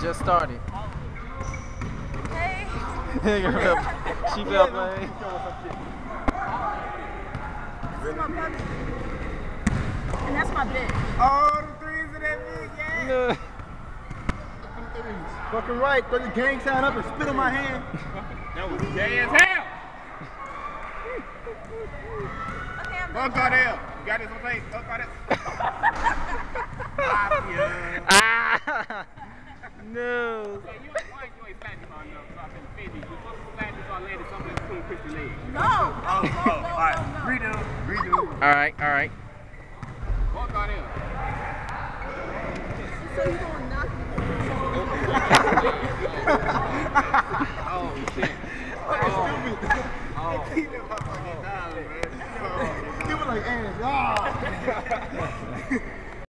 just started. Hey. She felt playing. This is my puppy. And that's my bed. All the threes in that big, yeah. No. Fucking right. Throw your gang sign up and spit on my hand. That was gay as hell. Okay, I'm Go Gardere. You got this on tape. Go Gardere. Ah! No. Hey, you ain't slapped this on enough, so I can defend you. You're supposed to slap this on landed something between Christian legs. No. All right. Redo. All right, all right. Go Gardere. So you gonna knock me?